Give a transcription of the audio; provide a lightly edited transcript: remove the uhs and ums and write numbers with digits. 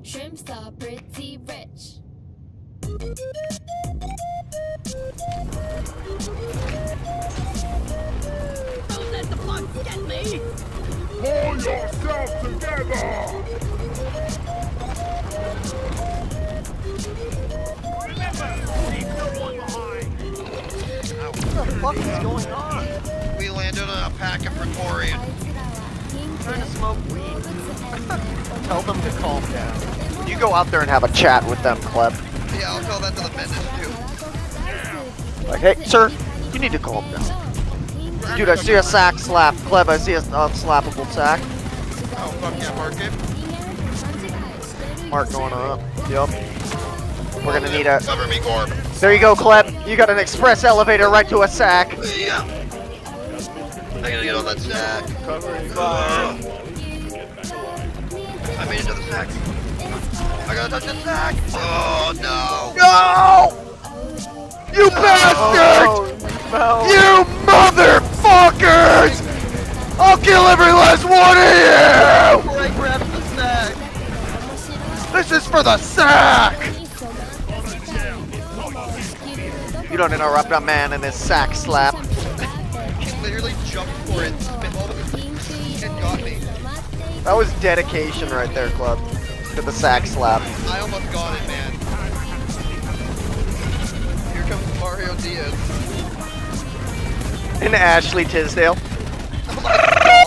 Shrimps are pretty rich. Don't let the bugs get me! Pull yourself together! Remember, leave no one behind! What the fuck is going on? We landed on a pack of Praetorian. Trying to smoke weed. Tell them to calm down. You go out there and have a chat with them, Cleb. Yeah, I'll tell that to the bandits too. Like, hey, sir, you need to calm down. Dude, I see a sack slap. Cleb, I see a unslappable sack. Oh, fuck yeah, mark it. Mark going up. Yup. We're gonna need a... Cover me, Gorb. There you go, Cleb. You got an express elevator right to a sack. Yeah. I gotta get on that sack. Covering fire. I made it to the sack. I gotta touch the sack. Oh, no. No! You bastards! Oh, you motherfuckers! I'll kill every last one of you! Before I grab the sack. This is for the sack! You don't interrupt a man in his sack slap. He literally jumped for it, spit all of it, and got me. That was dedication right there, Club. To the sack slap. I almost got it, man. Here comes Mario Diaz. And Ashley Tisdale. Oh my God!